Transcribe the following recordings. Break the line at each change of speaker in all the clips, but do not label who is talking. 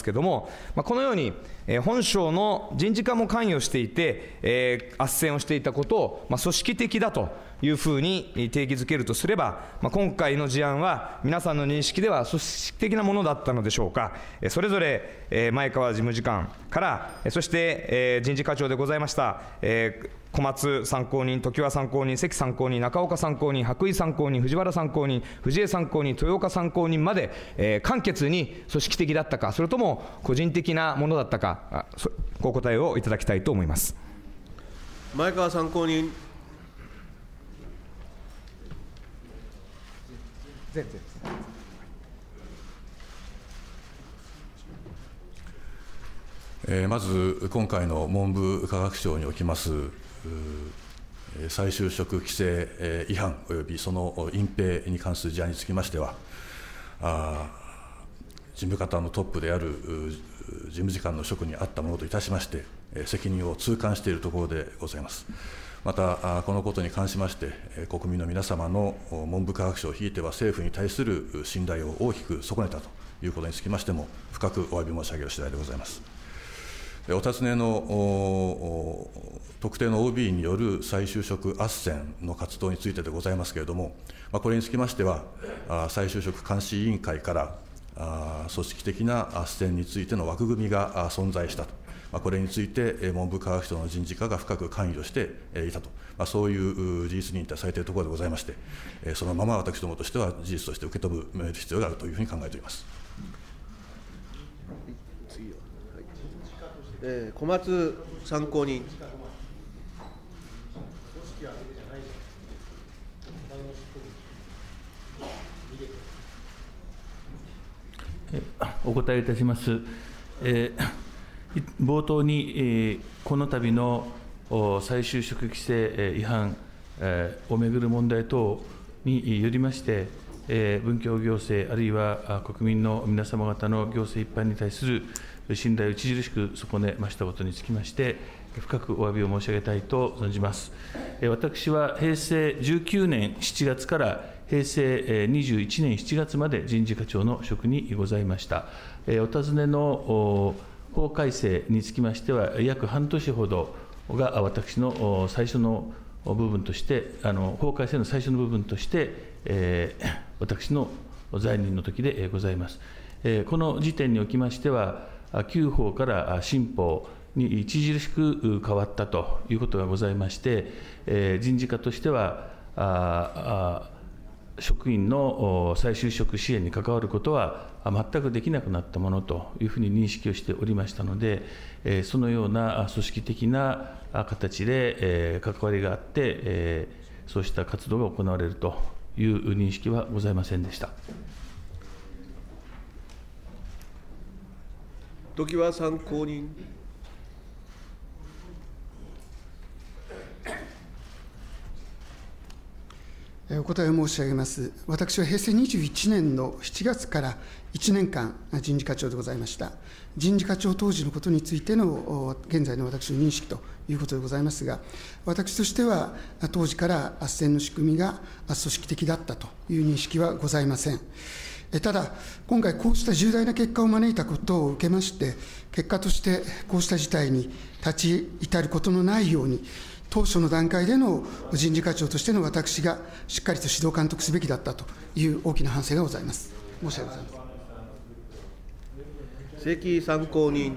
ますけれども、このように、本省の人事課も関与していて、斡旋をしていたことを、組織的だというふうに定義づけるとすれば、今回の事案は、皆さんの認識では組織的なものだったのでしょうか。それぞれ前川事務次官から、そして人事課長でございました、小松参考人、常盤参考人、関参考人、中岡参考人、白衣参考人、藤原参考人、藤江参考人、豊岡参考人まで、簡潔に組織的だったか、それとも個人的なものだったか、お答えをいただきたいと思います。
前川参考人。
まず、今回の文部科学省におきます再就職規制違反およびその隠蔽に関する事案につきましては、事務方のトップである事務次官の職にあったものといたしまして、責任を痛感しているところでございます。また、このことに関しまして、国民の皆様の文部科学省、ひいては政府に対する信頼を大きく損ねたということにつきましても、深くお詫び申し上げる次第でございます。お尋ねの特定の OB による再就職斡旋の活動についてでございますけれども、これにつきましては、再就職監視委員会から組織的な斡旋についての枠組みが存在したと、これについて文部科学省の人事課が深く関与していたと、そういう事実認定されているところでございまして、そのまま私どもとしては事実として受け止める必要があるというふうに考えております。
小松参考人。
お答えいたします。冒頭に、この度の再就職規制違反をめぐる問題等によりまして、文教行政、あるいは国民の皆様方の行政一般に対する信頼を著しく損ねましたことにつきまして、深くお詫びを申し上げたいと存じます。私は平成19年7月から平成21年7月まで人事課長の職にございました。お尋ねの法改正につきましては、約半年ほどが私の最初の部分として、法改正の最初の部分として、私の在任の時でございます。この時点におきましては、旧法から新法に著しく変わったということがございまして、人事課としては、職員の再就職支援に関わることは全くできなくなったものというふうに認識をしておりましたので、そのような組織的な形で関わりがあって、そうした活動が行われるという認識はございませんでした。
常盤参考人。
お答えを申し上げます。私は平成21年の7月から1年間、人事課長でございました。人事課長当時のことについての現在の私の認識ということでございますが、私としては、当時から斡旋の仕組みが組織的だったという認識はございません。ただ、今回、こうした重大な結果を招いたことを受けまして、結果としてこうした事態に立ち至ることのないように、当初の段階での人事課長としての私がしっかりと指導監督すべきだったという大きな反省がございます。申し訳ございません。
関参考人。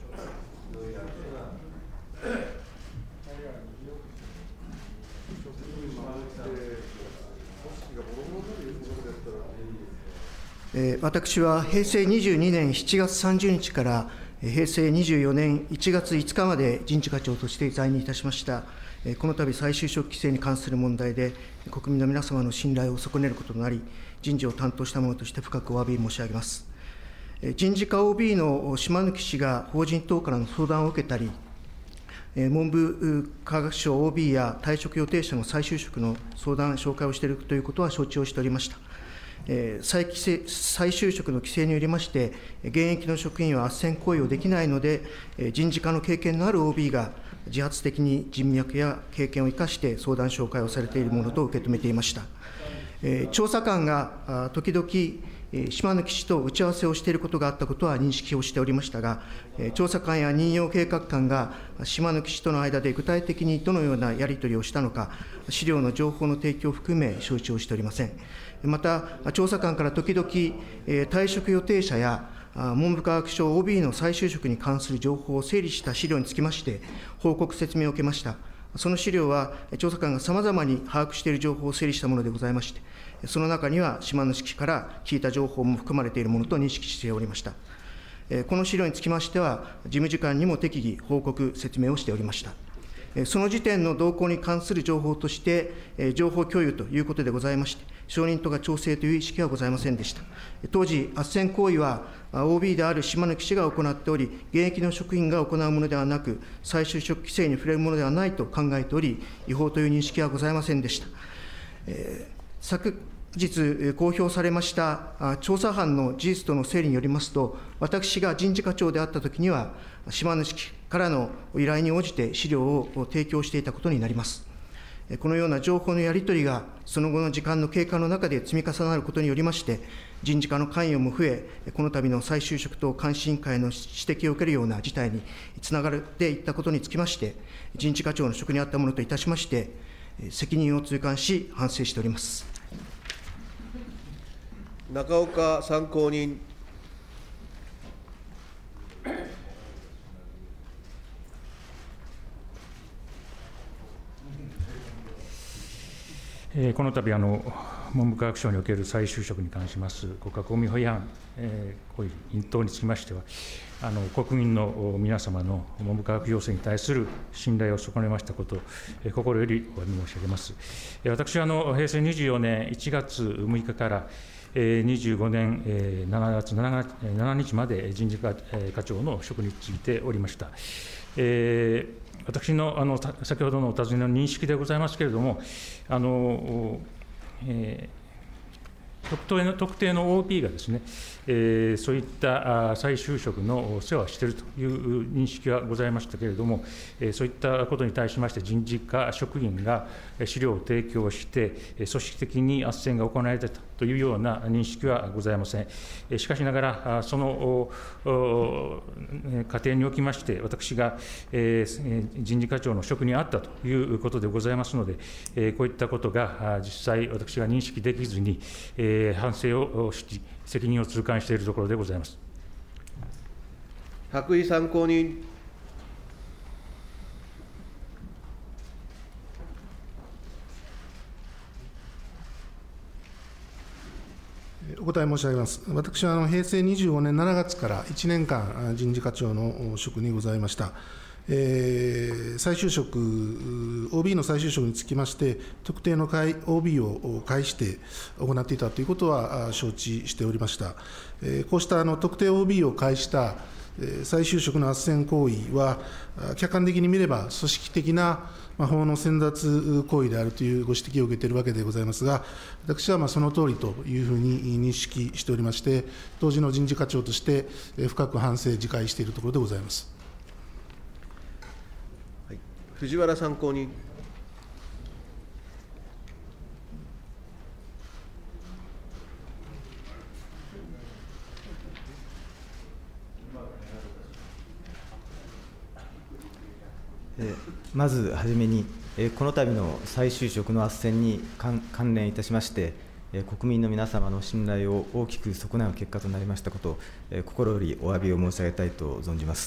私は平成22年7月30日から平成24年1月5日まで人事課長として在任いたしました。この度、再就職規制に関する問題で、国民の皆様の信頼を損ねることとなり、人事を担当した者として深くお詫び申し上げます。人事課 OB の島貫氏が法人等からの相談を受けたり、文部科学省 OB や退職予定者の再就職の相談、紹介をしているということは承知をしておりました。再就職の規制によりまして、現役の職員は斡旋行為をできないので、人事課の経験のある OB が自発的に人脈や経験を生かして相談紹介をされているものと受け止めていました。調査官が時々、 島貫氏と打ち合わせをしていることがあったことは認識をしておりましたが、調査官や任用計画官が島貫氏との間で具体的にどのようなやり取りをしたのか、資料の情報の提供を含め承知をしておりません。また、調査官から時々、退職予定者や文部科学省 OB の再就職に関する情報を整理した資料につきまして、報告説明を受けました。その資料は、調査官がさまざまに把握している情報を整理したものでございまして、その中には島貫氏から聞いた情報も含まれているものと認識しておりました。この資料につきましては、事務次官にも適宜報告、説明をしておりました。その時点の動向に関する情報として、情報共有ということでございまして、承認とか調整という意識はございませんでした。当時、斡旋行為は OB である島貫氏が行っており、現役の職員が行うものではなく、再就職規制に触れるものではないと考えており、違法という認識はございませんでした。昨日公表されました調査班の事実との整理によりますと、私が人事課長であったときには、島貫からの依頼に応じて資料を提供していたことになります。このような情報のやり取りが、その後の時間の経過の中で積み重なることによりまして、人事課の関与も増え、この度の再就職等監視委員会の指摘を受けるような事態につながっていったことにつきまして、人事課長の職にあったものといたしまして、責任を痛感し、反省しております。
中岡参考人。
この度文部科学省における再就職に関します国家公務員法違反行為等につきましては、国民の皆様の文部科学行政に対する信頼を損ねましたこと、心よりお詫び申し上げます。私は平成24年1月6日から25年7月7日まで人事課長の職に就いておりました。私の先ほどのお尋ねの認識でございますけれども、特定の OB がですね、そういった再就職の世話をしているという認識はございましたけれども、そういったことに対しまして、人事課職員が資料を提供して、組織的に斡旋が行われたというような認識はございません。しかしながら、その過程におきまして、私が人事課長の職にあったということでございますので、こういったことが実際、私が認識できずに、反省をし、責任を痛感しているところでございます。
白衣参考人。
お答え申し上げます。私は平成25年7月から1年間、人事課長の職にございました。再就職、OB の再就職につきまして、特定のOB を介して行っていたということは承知しておりました。こうした特定 OB を介した再就職の斡旋行為は、客観的に見れば組織的な法の逸脱行為であるというご指摘を受けているわけでございますが、私はそのとおりというふうに認識しておりまして、当時の人事課長として深く反省、自戒しているところでございます。
藤原参考人。
まずはじめに、この度の再就職の斡旋に関連いたしまして、国民の皆様の信頼を大きく損なう結果となりましたことを、心よりお詫びを申し上げたいと存じます。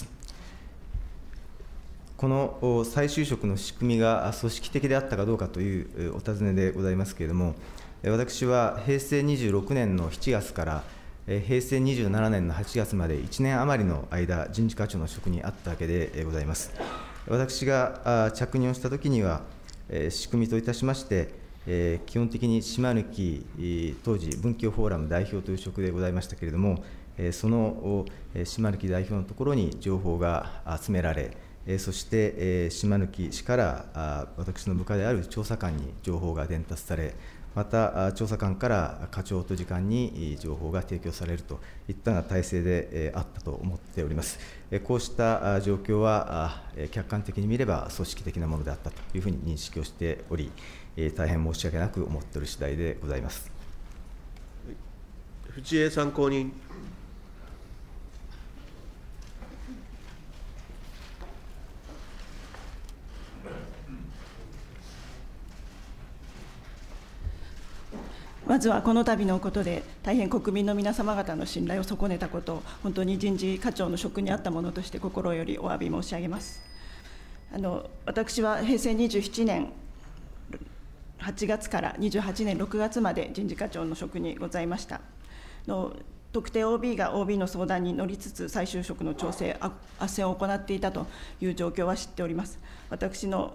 この再就職の仕組みが組織的であったかどうかというお尋ねでございますけれども、私は平成26年の7月から平成27年の8月まで1年余りの間、人事課長の職にあったわけでございます。私が着任をしたときには、仕組みといたしまして、基本的に島貫当時、文教フォーラム代表という職でございましたけれども、その島貫代表のところに情報が集められ、そして島貫氏から私の部下である調査官に情報が伝達され、また調査官から課長と次官に情報が提供されるといったような体制であったと思っております。こうした状況は客観的に見れば組織的なものであったというふうに認識をしており、大変申し訳なく思っている次第でございます。
藤江参考人。
まずはこの度のことで、大変国民の皆様方の信頼を損ねたことを、本当に人事課長の職にあったものとして心よりお詫び申し上げます。私は平成27年8月から28年6月まで人事課長の職にございました。特定 OB が OB の相談に乗りつつ、再就職の調整、斡旋を行っていたという状況は知っております。私の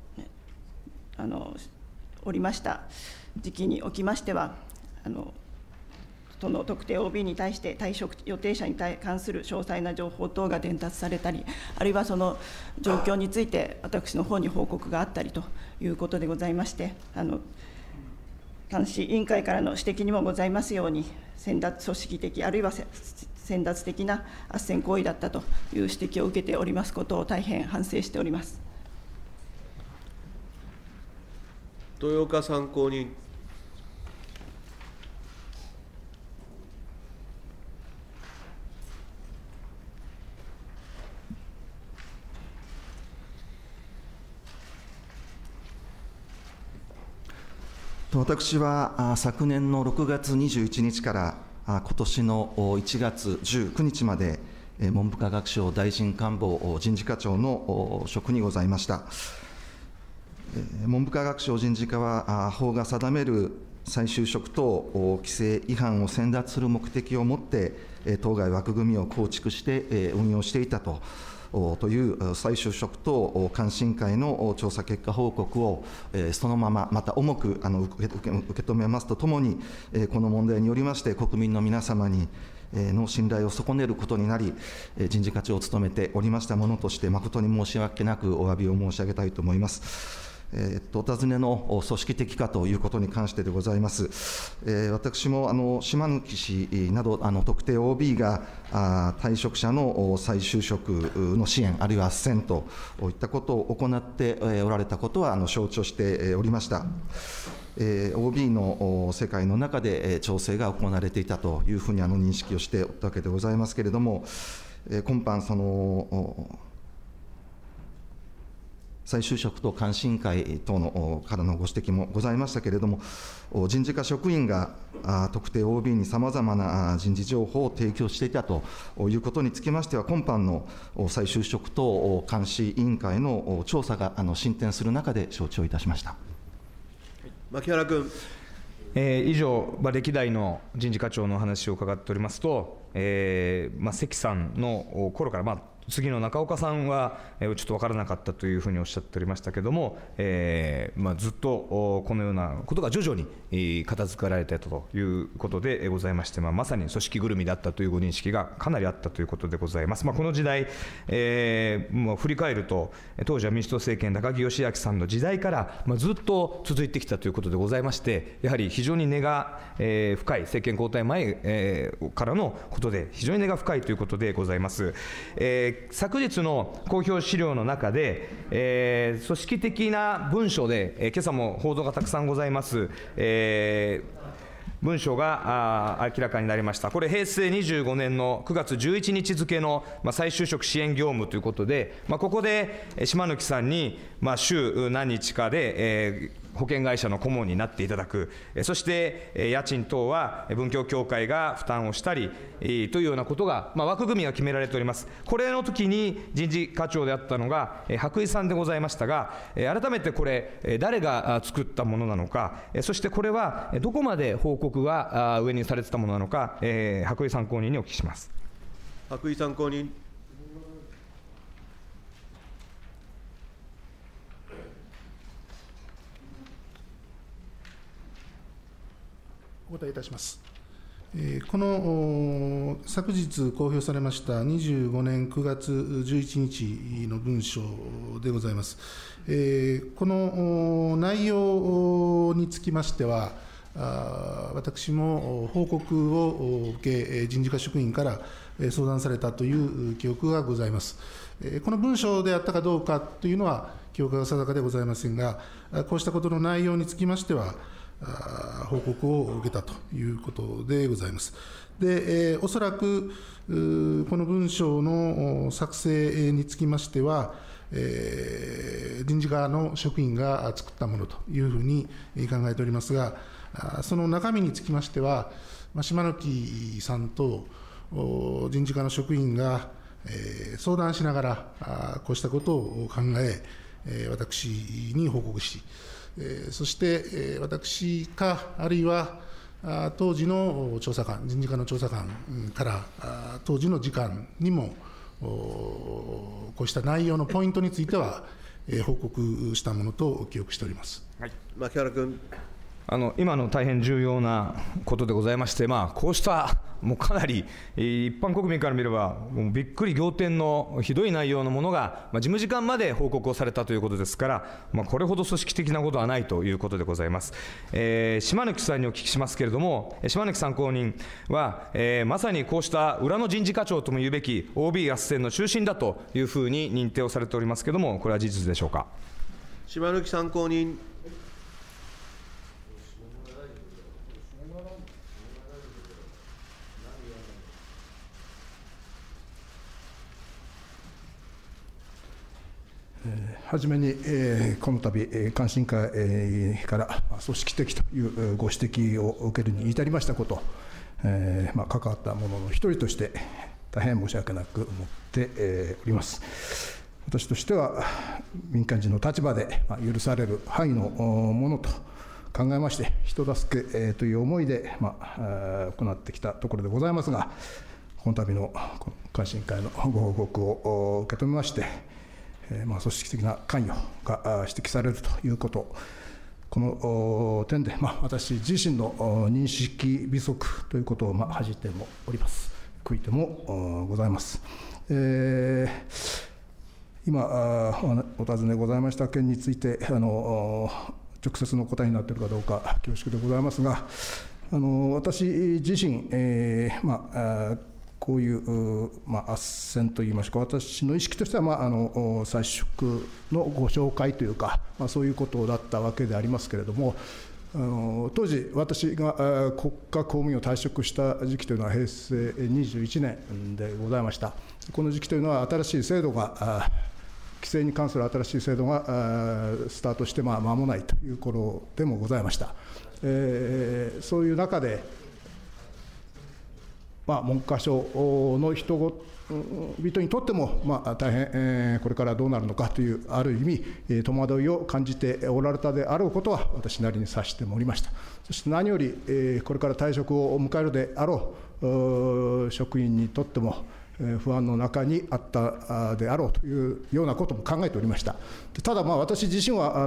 おりました時期におきましては、その特定 OB に対して退職予定者に関する詳細な情報等が伝達されたり、あるいはその状況について私の方に報告があったりということでございまして、監視委員会からの指摘にもございますように、組織的あるいは先達的な斡旋行為だったという指摘を受けておりますことを大変反省しております。
豊岡参考人。
私は昨年の6月21日から今年の1月19日まで文部科学省大臣官房人事課長の職にございました。文部科学省人事課は法が定める再就職等規制違反を先達する目的をもって当該枠組みを構築して運用していたという再就職等監視委員会の調査結果報告をそのまままた重く受け止めますとともに、この問題によりまして国民の皆様にの信頼を損ねることになり、人事課長を務めておりましたものとして誠に申し訳なくお詫びを申し上げたいと思います。お尋ねの組織的かということに関してでございます。私も島貫氏など特定 OB が退職者の再就職の支援、あるいは斡旋といったことを行っておられたことは承知をしておりました。OB の世界の中で調整が行われていたというふうに認識をしておったわけでございますけれども、今般再就職等監視委員会等のからのご指摘もございましたけれども、人事課職員が特定 OB にさまざまな人事情報を提供していたということにつきましては、今般の再就職等監視委員会の調査が進展する中で承知をいたしました。
牧原君。
以上、歴代の人事課長の話を伺っておりますと、関さんの頃から、次の中岡さんはちょっと分からなかったというふうにおっしゃっておりましたけれども、ずっとこのようなことが徐々に片付けられていたということでございまして、まさに組織ぐるみだったというご認識がかなりあったということでございます。この時代、振り返ると、当時は民主党政権、高木義明さんの時代からずっと続いてきたということでございまして、やはり非常に根が深い、政権交代前からのことで、非常に根が深いということでございます。昨日の公表資料の中で、組織的な文書で、今朝も報道がたくさんございます、文書が明らかになりました。これ、平成25年の9月11日付の再就職支援業務ということで、ここで島貫さんに週何日かで、保険会社の顧問になっていただく、そして家賃等は文教協会が負担をしたりというようなことが、枠組みが決められております。これの時に人事課長であったのが白井さんでございましたが、改めてこれ、誰が作ったものなのか、そしてこれはどこまで報告が上にされてたものなのか、白井参考人にお聞きします。
白井参考人。
お答えいたします。この昨日公表されました25年9月11日の文書でございます。この内容につきましては、私も報告を受け、人事課職員から相談されたという記憶がございます。この文書であったかどうかというのは、記憶が定かでございませんが、こうしたことの内容につきましては、 報告を受けたということでございます。で、おそらくこの文書の作成につきましては、人事課の職員が作ったものというふうに考えておりますが、その中身につきましては、島貫さんと人事課の職員が相談しながら、こうしたことを考え、私に報告し、そして私か、あるいは当時の調査官、人事課の調査官から当時の次官にも、こうした内容のポイントについては、報告したものと記憶しております。
牧原君。
今の大変重要なことでございまして、こうしたもうかなり一般国民から見ればもうびっくり仰天のひどい内容のものが、事務次官まで報告をされたということですから、これほど組織的なことはないということでございます。島貫さんにお聞きしますけれども、島貫参考人は、まさにこうした裏の人事課長とも言うべき OB 斡旋の中心だというふうに認定をされておりますけれども、これは事実でしょうか。
島貫参考人。
はじめに、この度、監視委員会から組織的というご指摘を受けるに至りましたこと、関わった者の一人として、大変申し訳なく思っております。私としては、民間人の立場で許される範囲のものと考えまして、人助けという思いで行ってきたところでございますが、この度の監視委員会のご報告を受け止めまして、組織的な関与が指摘されるということ、この点で、私自身の認識不足ということを恥じてもおります。悔いてもございます。今お尋ねございました件について、直接の答えになっているかどうか恐縮でございますが、私自身、こういう、斡旋といいますか、私の意識としては、再出のご紹介というか、そういうことだったわけでありますけれども、当時、私が国家公務員を退職した時期というのは平成21年でございました。この時期というのは、新しい制度が、規制に関する新しい制度がスタートして間もないという頃でもございました。そういう中で、文科省の人々にとっても、大変、これからどうなるのかという、ある意味、戸惑いを感じておられたであろうことは、私なりに察してもおりました。そして何より、これから退職を迎えるであろう職員にとっても、不安の中にあったであろうというようなことも考えておりました。ただ、私自身は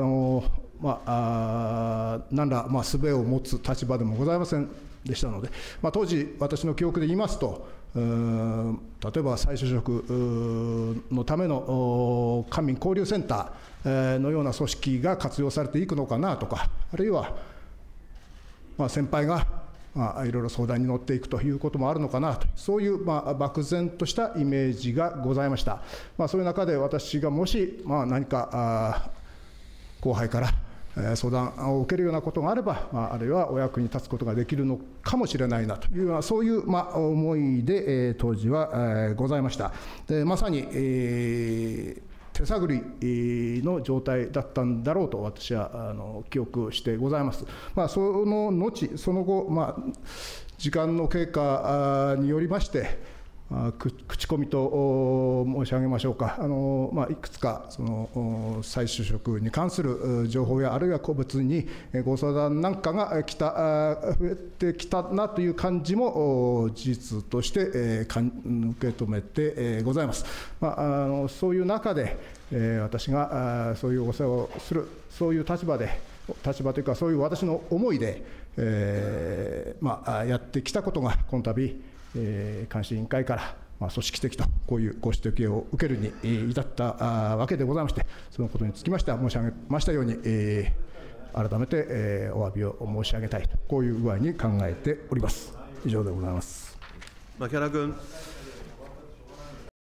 何ら術を持つ立場でもございませんでしたので、当時、私の記憶で言いますと、例えば再就職のための官民交流センターのような組織が活用されていくのかなとか、あるいは先輩がいろいろ相談に乗っていくということもあるのかなと、そういう漠然としたイメージがございました。そういう中で私がもし何か後輩から相談を受けるようなことがあれば、あるいはお役に立つことができるのかもしれないなという、そういう思いで当時はございました。でまさに手探りの状態だったんだろうと私は記憶してございます。その後、その後、時間の経過によりまして、口コミと申し上げましょうか、いくつかその再就職に関する情報や、あるいは個別にご相談なんかが増えてきたなという感じも事実として受け止めてございます。そういう中で私がそういうお世話をする、そういう立場というか、そういう私の思いでやってきたことが、この度監視委員会から組織的とこういうご指摘を受けるに至ったわけでございまして、そのことにつきましては申し上げましたように、改めてお詫びを申し上げたいと、こういう具合に考えております。以上でございます。
牧原君。